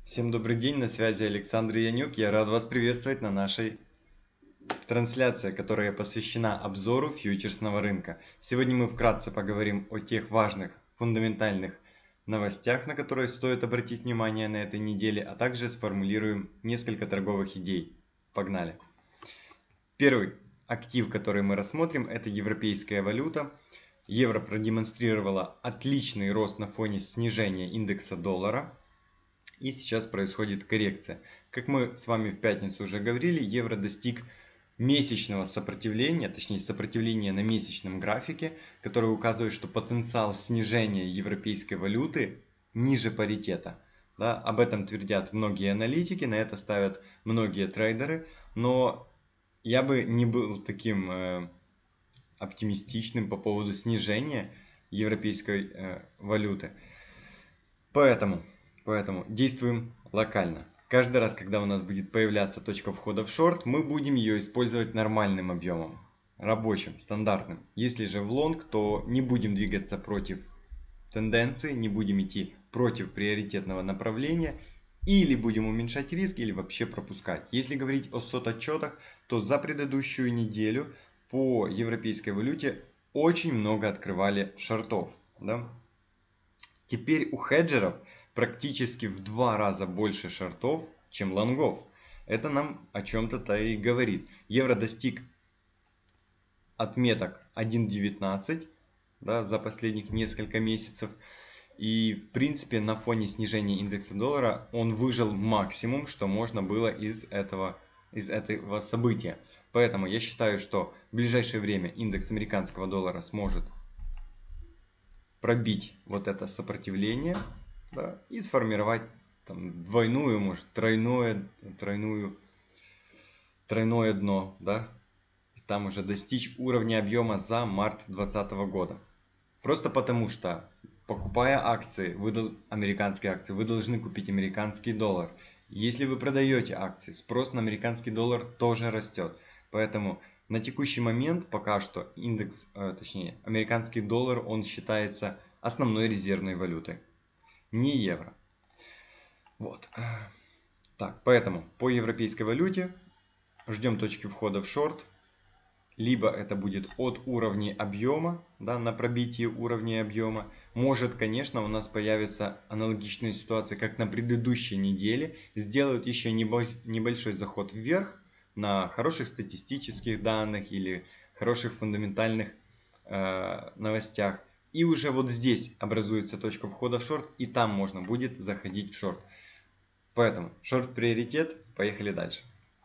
Всем добрый день, на связи Александр Янюк. Я рад вас приветствовать на нашей трансляции, которая посвящена обзору фьючерсного рынка. Сегодня мы вкратце поговорим о тех важных, фундаментальных новостях, на которые стоит обратить внимание на этой неделе, а также сформулируем несколько торговых идей. Погнали! Первый актив, который мы рассмотрим, это европейская валюта. Евро продемонстрировала отличный рост на фоне снижения индекса доллара. И сейчас происходит коррекция. Как мы с вами в пятницу уже говорили, евро достиг месячного сопротивления, точнее сопротивления на месячном графике, которое указывает, что потенциал снижения европейской валюты ниже паритета. Да, об этом твердят многие аналитики, на это ставят многие трейдеры, но я бы не был таким оптимистичным по поводу снижения европейской валюты. Поэтому действуем локально. Каждый раз, когда у нас будет появляться точка входа в шорт, мы будем ее использовать нормальным объемом, рабочим, стандартным. Если же в лонг, то не будем двигаться против тенденции, не будем идти против приоритетного направления, или будем уменьшать риск, или вообще пропускать. Если говорить о сот-отчетах, то за предыдущую неделю по европейской валюте очень много открывали шортов. Да? Теперь у хеджеров практически в 2 раза больше шортов, чем лонгов. Это нам о чем-то и говорит. Евро достиг отметок 1.19, да, за последних несколько месяцев. И в принципе на фоне снижения индекса доллара он выжил максимум, что можно было из этого события. Поэтому я считаю, что в ближайшее время индекс американского доллара сможет пробить вот это сопротивление, да, и сформировать там двойную, может тройное дно, да, и там уже достичь уровня объема за март 2020 года. Просто потому что, покупая акции, американские акции, вы должны купить американский доллар. Если вы продаете акции, спрос на американский доллар тоже растет. Поэтому на текущий момент пока что точнее американский доллар, он считается основной резервной валютой, не евро. Вот. Так, поэтому по европейской валюте ждем точки входа в шорт. Либо это будет от уровня объема, да, на пробитие уровня объема. Может, конечно, у нас появится аналогичная ситуация, как на предыдущей неделе. Сделают еще небольшой заход вверх на хороших статистических данных или хороших фундаментальных новостях. И уже вот здесь образуется точка входа в шорт, и там можно будет заходить в шорт. Поэтому шорт приоритет, поехали дальше.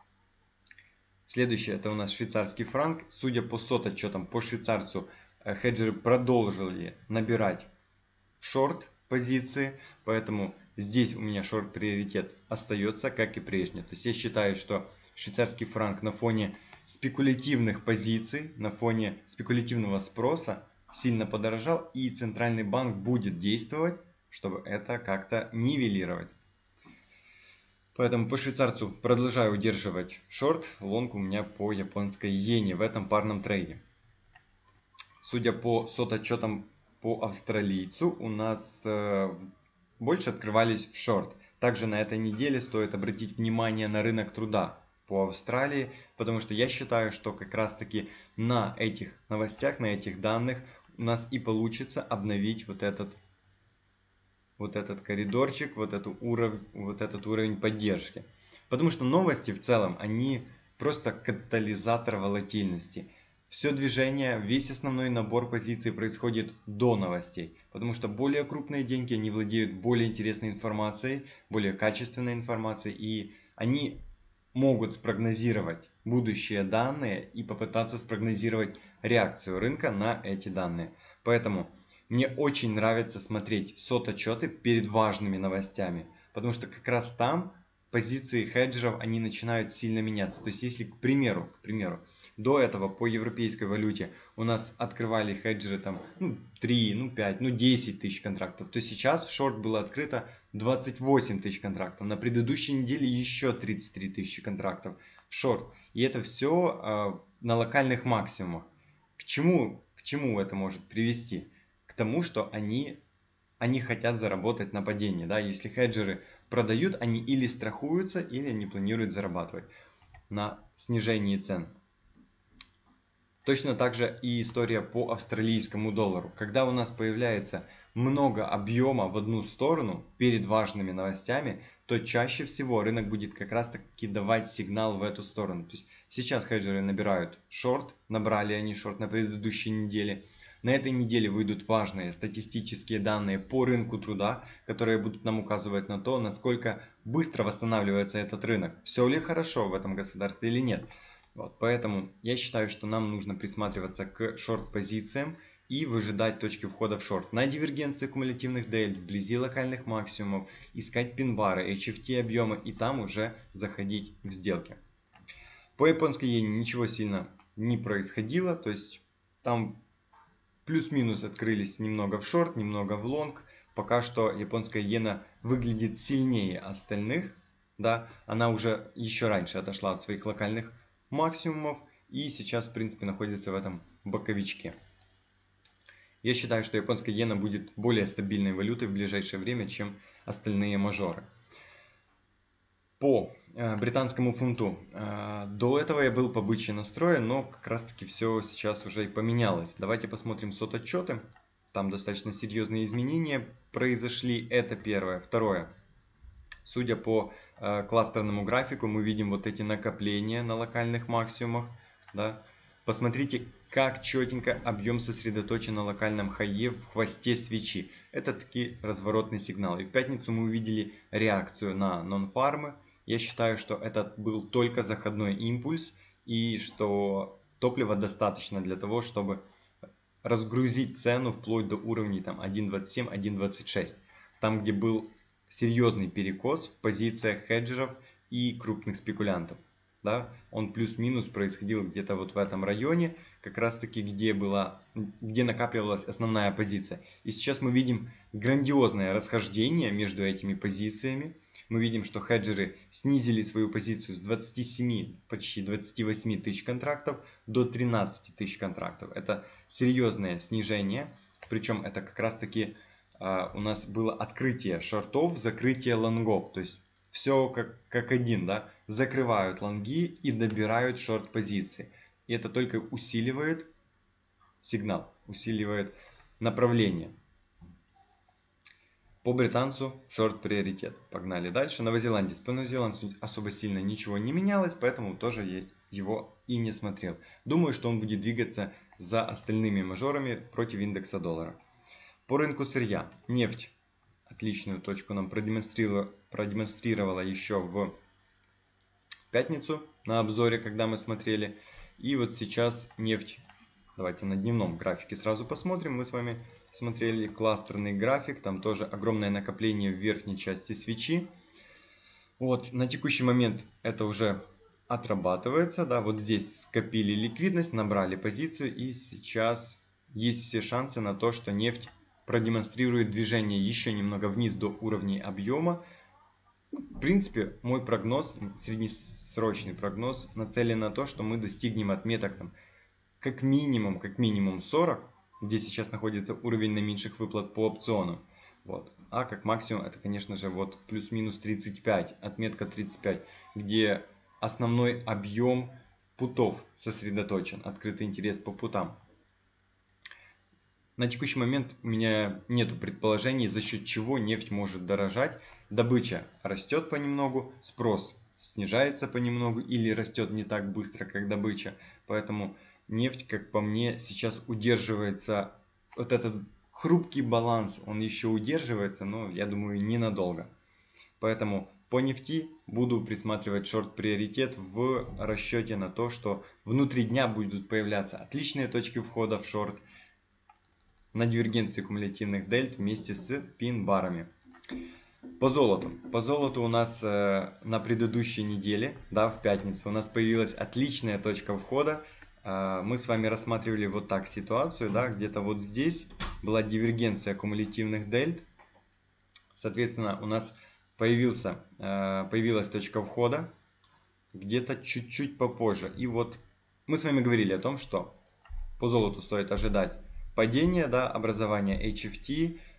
Следующее это у нас швейцарский франк. Судя по сот-отчетам по швейцарцу, хеджеры продолжили набирать в шорт позиции, поэтому здесь у меня шорт приоритет остается, как и прежде. То есть я считаю, что швейцарский франк на фоне спекулятивных позиций, на фоне спекулятивного спроса сильно подорожал, и центральный банк будет действовать, чтобы это как-то нивелировать. Поэтому по швейцарцу продолжаю удерживать шорт, лонг у меня по японской иене в этом парном трейде. Судя по сот-отчетам по австралийцу, у нас больше открывались в шорт. Также на этой неделе стоит обратить внимание на рынок труда по Австралии, потому что я считаю, что как раз таки на этих новостях, на этих данных у нас и получится обновить вот этот коридорчик, вот этот уровень поддержки. Потому что новости в целом, они просто катализатор волатильности. Все движение, весь основной набор позиций происходит до новостей. Потому что более крупные деньги, они владеют более интересной информацией, более качественной информацией. И они могут спрогнозировать будущие данные и попытаться спрогнозировать реакцию рынка на эти данные. Поэтому мне очень нравится смотреть сот-отчеты перед важными новостями, потому что как раз там позиции хеджеров, они начинают сильно меняться. То есть если, к примеру, до этого по европейской валюте у нас открывали хеджеры там 3, 5, 10 тысяч контрактов, то сейчас в шорт было открыто 28 тысяч контрактов. На предыдущей неделе еще 33 тысячи контрактов в шорт. И это все на локальных максимумах. К чему это может привести? К тому, что они они хотят заработать на падении. Да? Если хеджеры продают, они или страхуются, или они планируют зарабатывать на снижении цен. Точно так же и история по австралийскому доллару. Когда у нас появляется много объема в одну сторону перед важными новостями, то чаще всего рынок будет как раз таки давать сигнал в эту сторону. То есть сейчас хеджеры набирают шорт, набрали они шорт на предыдущей неделе. На этой неделе выйдут важные статистические данные по рынку труда, которые будут нам указывать на то, насколько быстро восстанавливается этот рынок. Все ли хорошо в этом государстве или нет. Вот, поэтому я считаю, что нам нужно присматриваться к шорт-позициям и выжидать точки входа в шорт на дивергенции кумулятивных дельт, вблизи локальных максимумов, искать пин-бары, HFT объемы и там уже заходить в сделки. По японской иене ничего сильно не происходило, то есть там плюс-минус открылись немного в шорт, немного в лонг. Пока что японская иена выглядит сильнее остальных, да, она уже еще раньше отошла от своих локальных максимумов и сейчас в принципе находится в этом боковичке. Я считаю, что японская иена будет более стабильной валютой в ближайшее время, чем остальные мажоры. По британскому фунту. До этого я был по бычьи настроен, но как раз таки все сейчас уже и поменялось. Давайте посмотрим сот-отчеты. Там достаточно серьезные изменения произошли. Это первое. Второе. Судя по кластерному графику, мы видим вот эти накопления на локальных максимумах. Да? Посмотрите, как четенько объем сосредоточен на локальном хайе в хвосте свечи. Это таки разворотный сигнал. И в пятницу мы увидели реакцию на нон-фармы. Я считаю, что это был только заходной импульс и что топлива достаточно для того, чтобы разгрузить цену вплоть до уровней 1.27, 1.26. Там, где был серьезный перекос в позициях хеджеров и крупных спекулянтов. Да? Он плюс-минус происходил где-то вот в этом районе, как раз таки где накапливалась основная позиция. И сейчас мы видим грандиозное расхождение между этими позициями. Мы видим, что хеджеры снизили свою позицию с 27, почти 28 тысяч контрактов до 13 тысяч контрактов. Это серьезное снижение, причем это как раз таки у нас было открытие шортов, закрытие лонгов. То есть все как один, да? Закрывают лонги и добирают шорт-позиции. И это только усиливает сигнал, усиливает направление. По британцу шорт-приоритет. Погнали дальше. Новозеландец. По новозеландцу особо сильно ничего не менялось, поэтому тоже я его и не смотрел. Думаю, что он будет двигаться за остальными мажорами против индекса доллара. По рынку сырья. Нефть. Отличную точку нам продемонстрировала еще в пятницу на обзоре, когда мы смотрели. И вот сейчас нефть. Давайте на дневном графике сразу посмотрим. Мы с вами смотрели кластерный график. Там тоже огромное накопление в верхней части свечи. Вот, на текущий момент это уже отрабатывается. Да, вот здесь скопили ликвидность, набрали позицию. И сейчас есть все шансы на то, что нефть продемонстрирует движение еще немного вниз до уровней объема. В принципе, мой прогноз, среднесрочный прогноз, нацелен на то, что мы достигнем отметок как минимум 40, где сейчас находится уровень наименьших выплат по опциону. Вот. А как максимум это, конечно же, вот плюс-минус 35, отметка 35, где основной объем путов сосредоточен, открытый интерес по путам. На текущий момент у меня нет предположений, за счет чего нефть может дорожать. Добыча растет понемногу, спрос снижается понемногу или растет не так быстро, как добыча. Поэтому нефть, как по мне, сейчас удерживается, вот этот хрупкий баланс, он еще удерживается, но я думаю ненадолго. Поэтому по нефти буду присматривать шорт-приоритет в расчете на то, что внутри дня будут появляться отличные точки входа в шорт на дивергенции кумулятивных дельт вместе с пин-барами. По золоту. По золоту у нас на предыдущей неделе, да, в пятницу, у нас появилась отличная точка входа. Мы с вами рассматривали вот так ситуацию, да, где-то вот здесь была дивергенция кумулятивных дельт. Соответственно, у нас появилась точка входа где-то чуть-чуть попозже. И вот мы с вами говорили о том, что по золоту стоит ожидать падение, да, образование HFT,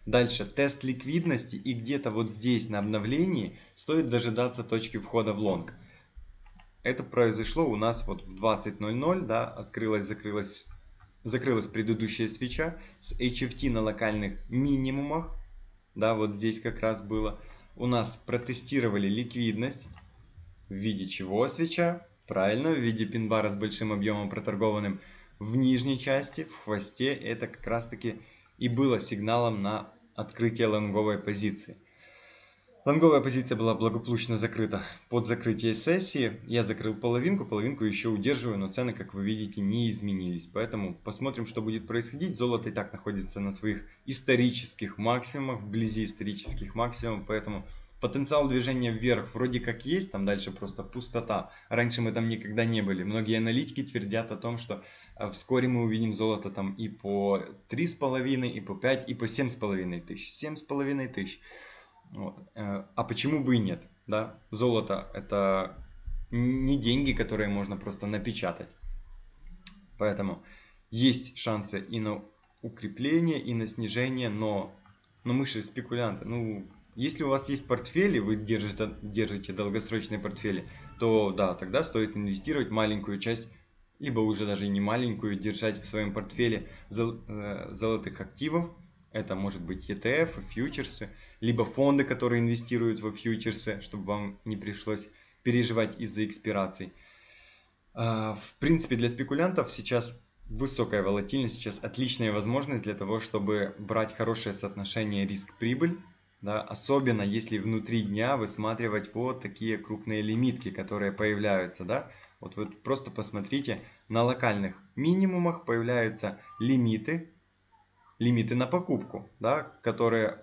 Дальше тест ликвидности, и где-то вот здесь на обновлении стоит дожидаться точки входа в лонг. Это произошло у нас вот в 20:00, да, закрылась предыдущая свеча с HFT на локальных минимумах, да, вот здесь как раз было. У нас протестировали ликвидность, в виде чего свеча? Правильно, в виде пин-бара с большим объемом проторгованным в нижней части, в хвосте. Это как раз таки и было сигналом на открытие лонговой позиции. Лонговая позиция была благополучно закрыта под закрытие сессии. Я закрыл половинку еще удерживаю, но цены, как вы видите, не изменились. Поэтому посмотрим, что будет происходить. Золото и так находится на своих исторических максимумах, вблизи исторических максимумов, поэтому потенциал движения вверх вроде как есть, там дальше просто пустота. Раньше мы там никогда не были. Многие аналитики твердят о том, что вскоре мы увидим золото там и по 3,5, и по 5, и по 7,5 тысяч. 7,5 тысяч. Вот. А почему бы и нет? Да? Золото это не деньги, которые можно просто напечатать. Поэтому есть шансы и на укрепление, и на снижение, но мы же спекулянты. Ну, если у вас есть портфели, вы держите долгосрочные портфели, то да, тогда стоит инвестировать маленькую часть, либо уже даже не маленькую, держать в своем портфеле золотых активов. Это может быть ETF, фьючерсы, либо фонды, которые инвестируют во фьючерсы, чтобы вам не пришлось переживать из-за экспираций. В принципе, для спекулянтов сейчас высокая волатильность, сейчас отличная возможность для того, чтобы брать хорошее соотношение риск-прибыль. Да, особенно если внутри дня высматривать вот такие крупные лимитки, которые появляются. Да. Вот вы просто посмотрите, на локальных минимумах появляются лимиты на покупку, да, которые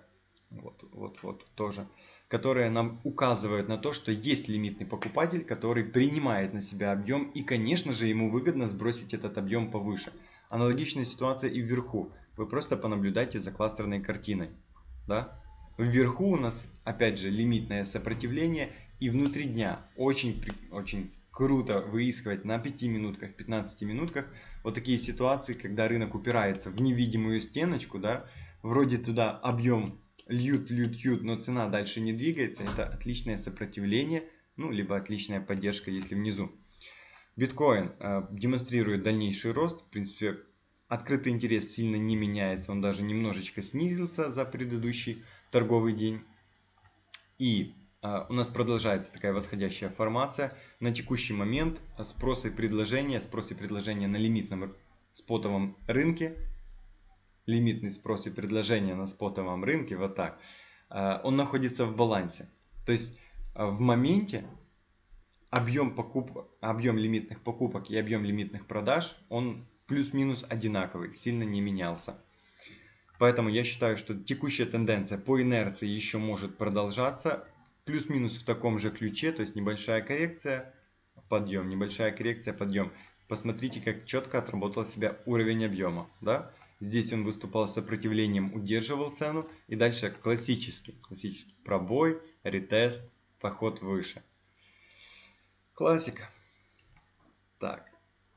тоже, которые нам указывают на то, что есть лимитный покупатель, который принимает на себя объем, и, конечно же, ему выгодно сбросить этот объем повыше. Аналогичная ситуация и вверху. Вы просто понаблюдайте за кластерной картиной. Да? Вверху у нас, опять же, лимитное сопротивление, и внутри дня очень круто выискивать на 5 минутках, 15 минутках вот такие ситуации, когда рынок упирается в невидимую стеночку, да, вроде туда объем льют, но цена дальше не двигается. Это отличное сопротивление, ну, либо отличная поддержка, если внизу. Биткоин демонстрирует дальнейший рост. В принципе, открытый интерес сильно не меняется, он даже немножечко снизился за предыдущий торговый день. И у нас продолжается такая восходящая формация. На текущий момент спрос и предложение на лимитном спотовом рынке, лимитный спрос и предложение на спотовом рынке, вот так, он находится в балансе. То есть в моменте объем лимитных покупок и объем лимитных продаж, он плюс-минус одинаковый, сильно не менялся. Поэтому я считаю, что текущая тенденция по инерции еще может продолжаться. Плюс-минус в таком же ключе, то есть небольшая коррекция, подъем, небольшая коррекция, подъем. Посмотрите, как четко отработал себя уровень объема. Да? Здесь он выступал с сопротивлением, удерживал цену. И дальше классический пробой, ретест, поход выше. Классика. Так.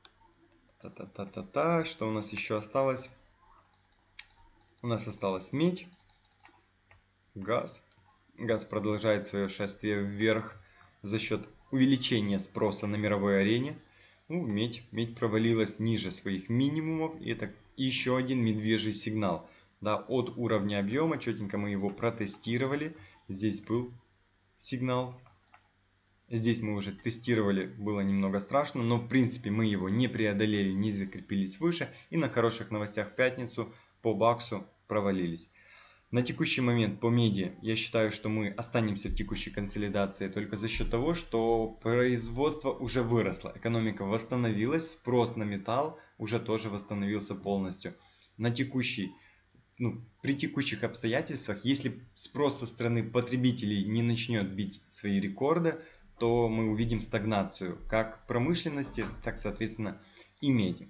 Что у нас еще осталось? У нас осталась медь, газ. Газ продолжает свое шествие вверх за счет увеличения спроса на мировой арене. Ну, медь провалилась ниже своих минимумов. И это еще один медвежий сигнал. Да, от уровня объема, четенько мы его протестировали. Здесь был сигнал. Здесь мы уже тестировали, было немного страшно, но в принципе мы его не преодолели, не закрепились выше. И на хороших новостях в пятницу по баксу провалились. На текущий момент по меди я считаю, что мы останемся в текущей консолидации только за счет того, что производство уже выросло, экономика восстановилась, спрос на металл уже тоже восстановился полностью. При текущих обстоятельствах, если спрос со стороны потребителей не начнет бить свои рекорды, то мы увидим стагнацию как промышленности, так соответственно и меди.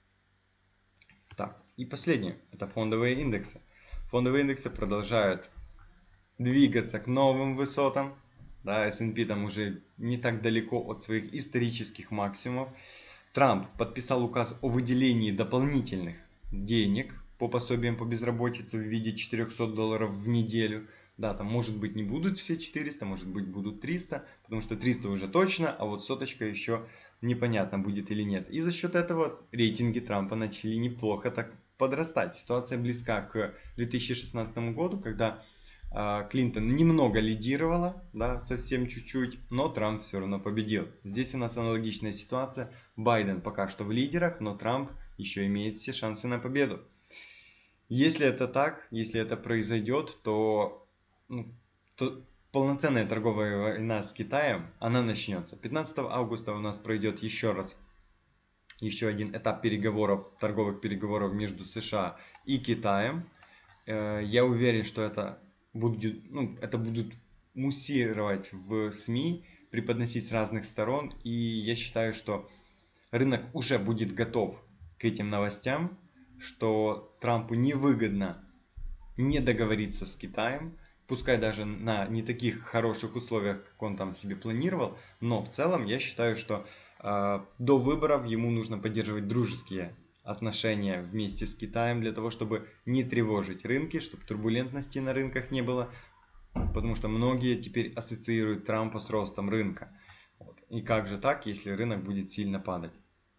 Так, и последнее, это фондовые индексы. Фондовые индексы продолжают двигаться к новым высотам. Да, S&P там уже не так далеко от своих исторических максимумов. Трамп подписал указ о выделении дополнительных денег по пособиям по безработице в виде $400 в неделю. Да, там может быть не будут все 400, может быть будут 300, потому что 300 уже точно, а вот соточка еще непонятно будет или нет. И за счет этого рейтинги Трампа начали неплохо так подрастать. Ситуация близка к 2016 году, когда Клинтон немного лидировала, да, совсем чуть-чуть, но Трамп все равно победил. Здесь у нас аналогичная ситуация. Байден пока что в лидерах, но Трамп еще имеет все шансы на победу. Если это так, если это произойдет, то полноценная торговая война с Китаем, она начнется. 15 августа у нас пройдет еще один этап переговоров, торговых переговоров между США и Китаем. Я уверен, что это будут муссировать в СМИ, преподносить с разных сторон. И я считаю, что рынок уже будет готов к этим новостям, что Трампу невыгодно не договориться с Китаем, пускай даже на не таких хороших условиях, как он там себе планировал, но в целом я считаю, что до выборов ему нужно поддерживать дружеские отношения вместе с Китаем для того, чтобы не тревожить рынки, чтобы турбулентности на рынках не было, потому что многие теперь ассоциируют Трампа с ростом рынка. И как же так, если рынок будет сильно падать?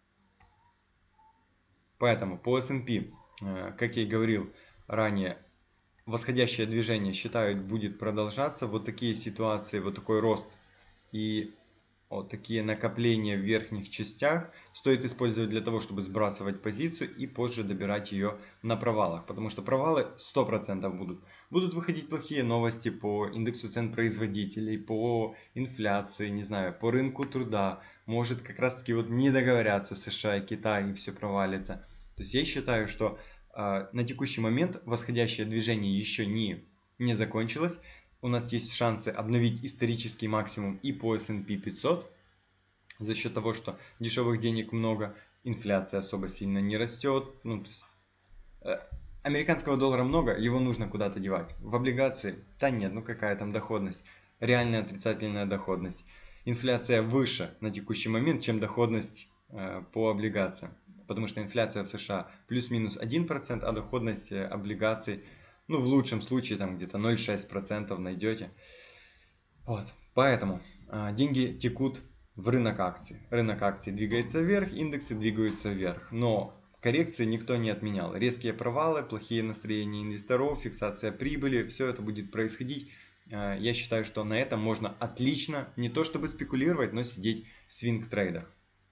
Поэтому по S&P, как я и говорил ранее, восходящее движение, считают, будет продолжаться. Вот такие ситуации, вот такой рост и вот такие накопления в верхних частях стоит использовать для того, чтобы сбрасывать позицию и позже добирать ее на провалах. Потому что провалы 100% будут. Будут выходить плохие новости по индексу цен производителей, по инфляции, не знаю, по рынку труда. Может как раз таки вот не договорятся США и Китай и все провалится. То есть я считаю, что на текущий момент восходящее движение еще не закончилось. У нас есть шансы обновить исторический максимум и по S&P 500 за счет того, что дешевых денег много, инфляция особо сильно не растет. Американского доллара много, его нужно куда-то девать. В облигации, да нет, какая там доходность, реальная отрицательная доходность. Инфляция выше на текущий момент, чем доходность по облигациям. Потому что инфляция в США плюс-минус 1%, а доходность облигаций, в лучшем случае там где-то 0,6% найдете. Вот. Поэтому деньги текут в рынок акций. Рынок акций двигается вверх, индексы двигаются вверх. Но коррекции никто не отменял. Резкие провалы, плохие настроения инвесторов, фиксация прибыли, все это будет происходить. Я считаю, что на этом можно отлично, не то чтобы спекулировать, но сидеть в свинг-трейдах.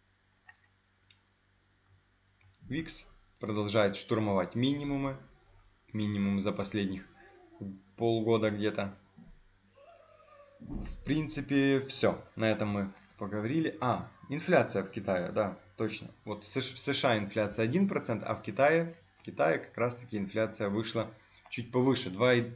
Викс продолжает штурмовать минимумы. Минимум за последних полгода где-то. В принципе, все. На этом мы поговорили. Инфляция в Китае, да, точно. Вот в США инфляция 1%, а в Китае как раз таки инфляция вышла чуть повыше,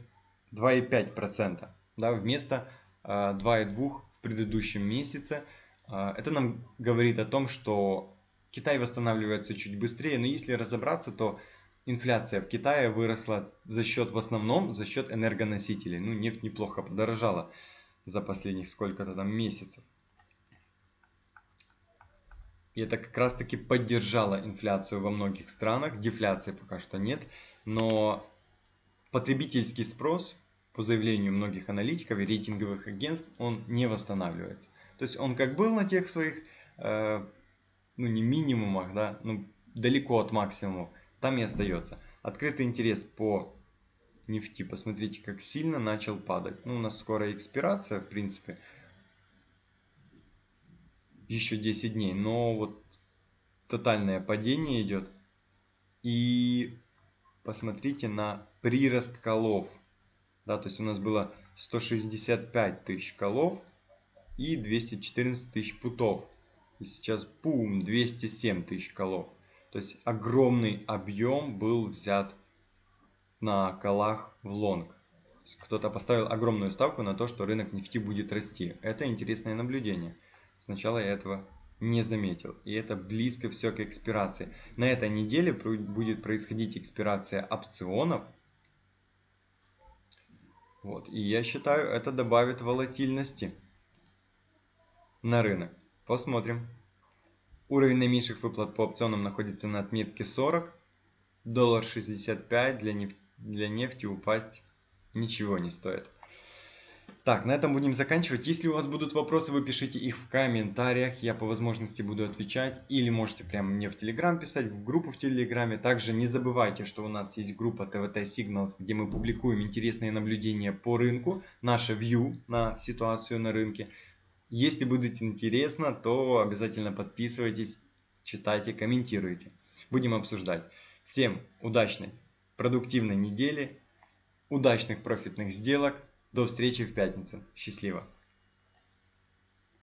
2,5%. Да, вместо 2,2% в предыдущем месяце. Это нам говорит о том, что Китай восстанавливается чуть быстрее, но если разобраться, то инфляция в Китае выросла в основном за счет энергоносителей. Нефть неплохо подорожала за последних сколько-то там месяцев. И это как раз таки поддержало инфляцию во многих странах. Дефляции пока что нет. Но потребительский спрос, по заявлению многих аналитиков и рейтинговых агентств, он не восстанавливается. То есть он как был на тех своих, не минимумах, да, далеко от максимума, там и остается. Открытый интерес по нефти, посмотрите, как сильно начал падать. У нас скоро экспирация, в принципе, еще 10 дней, но вот тотальное падение идет. И посмотрите на прирост колов. Да, то есть у нас было 165 тысяч колов и 214 тысяч путов. И сейчас бум, 207 тысяч колов. То есть огромный объем был взят на колах в лонг. Кто-то поставил огромную ставку на то, что рынок нефти будет расти. Это интересное наблюдение. Сначала я этого не заметил. И это близко все к экспирации. На этой неделе будет происходить экспирация опционов. Вот. И я считаю, это добавит волатильности на рынок. Посмотрим. Уровень наименьших выплат по опционам находится на отметке 40. $1.65 для нефти упасть ничего не стоит. Так, на этом будем заканчивать. Если у вас будут вопросы, вы пишите их в комментариях. Я по возможности буду отвечать. Или можете прямо мне в Telegram писать, в группу в Телеграме. Также не забывайте, что у нас есть группа TVT Signals, где мы публикуем интересные наблюдения по рынку. Наше view на ситуацию на рынке. Если будет интересно, то обязательно подписывайтесь, читайте, комментируйте. Будем обсуждать. Всем удачной, продуктивной недели, удачных профитных сделок. До встречи в пятницу. Счастливо!